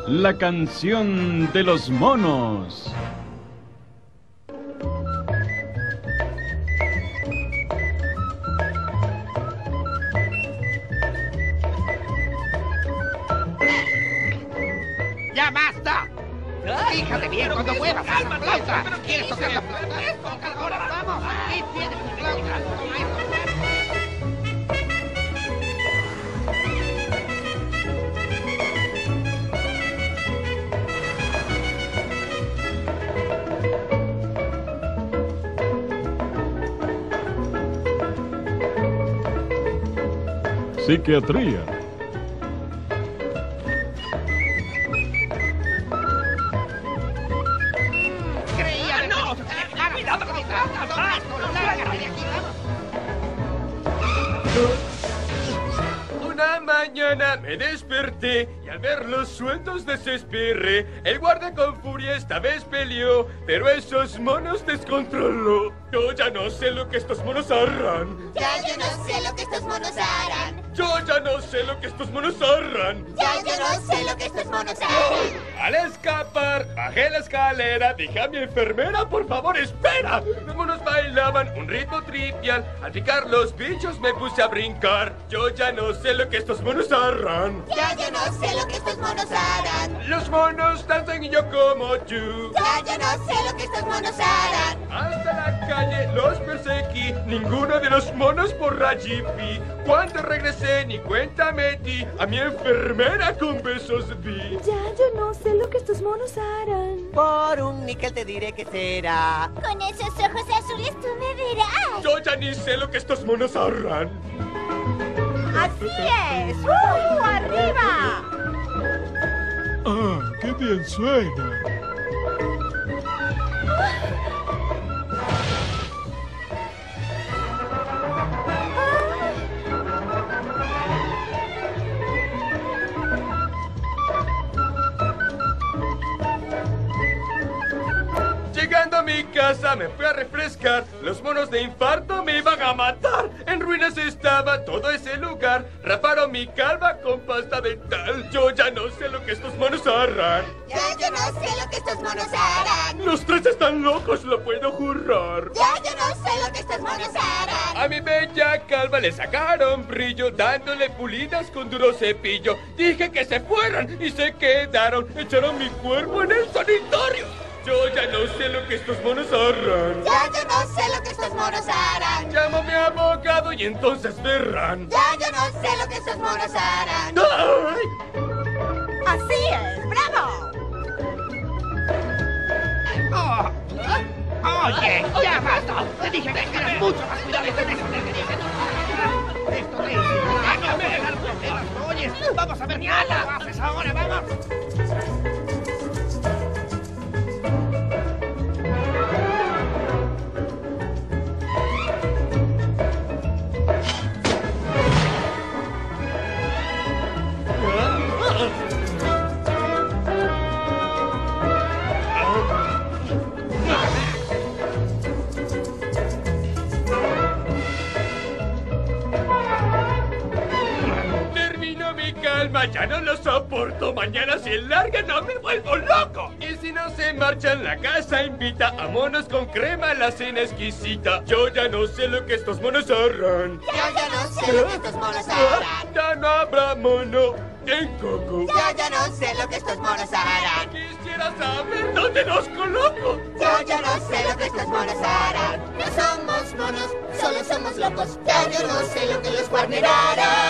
La canción de los monos. ¡Ya basta! Fíjate bien cuando muevas esa flauta. ¿Quieres tocar la flauta? Tócala ahora, vamos. Aquí tienes tu flauta. Toma esto. Psiquiatría. Creía no. Cuidado con mi flauta. Toma esto. Lárgate de aquí, vamos. Una mañana me desperté y al ver los sueldos desesperé. El guardia con furia esta vez peleó, pero esos monos descontroló. Yo ya no sé lo que estos monos harán. Ya yo no sé lo que estos monos harán. Yo ya no sé lo que estos monos harán. Ya yo no sé lo que estos monos harán. Al escapar, bajé la escalera, dije a mi enfermera, por favor, espera. Los monos bailaban un ritmo trivial. Al picar los bichos me puse a brincar. Yo ya no sé lo que estos monos harán. Ya yo no sé lo que estos monos harán. Los monos danzan y yo como tú. Ya yo no sé lo que estos monos harán. Hasta la calle los perseguí. Ninguno de los monos por allí vi. Cuando regresé ni cuenta metí. A mi enfermera con besos vi. Ya yo no sé lo que estos monos harán. Por un níquel te diré que será. Con esos ojos azules tú me verás. Yo ya ni sé lo que estos monos harán. ¡Así es! ¡Arriba! ¡Ah, qué bien suena! Llegando a mi casa me fui a refrescar. Los monos de infarto me iban a matar. En ruinas estaba todo ese lugar. Raparon mi calva con pasta dental. Yo ya no sé lo que estos monos harán. Ya yo no sé lo que estos monos harán. Los tres están locos, lo puedo jurar. Ya yo no sé lo que estos monos harán. A mi bella calva le sacaron brillo, dándole pulidas con duro cepillo. Dije que se fueran y se quedaron. Echaron mi cuerpo en el sanitario. Yo ya no sé lo que estos monos harán. Ya yo no sé lo que estos monos harán. Llamo a mi abogado y entonces verán. Ya yo no sé lo que estos monos harán. ¡Ay! ¡Así es! ¡Bravo! Oye, ya basta. Te dije que tengas mucho más cuidado con eso. Esto es... ¡No me dejas problemas! ¡Oyes! ¡Vamos a ver qué haces ahora! ¡Vamos! Termino mi calma, ya no lo soporto. Mañana si larga no me vuelvo loco. Y si no se marchan, la casa invita a monos con crema, la cena exquisita. Yo ya no sé lo que estos monos harán. Ya yo no sé lo que estos monos harán. Ya no habrá mono en Coco. Ya yo no sé lo que estos monos harán. Quisiera saber dónde los coloco. Ya yo no sé lo que estos monos harán. No somos monos, solo somos locos. Ya yo no sé lo que los Warner harán.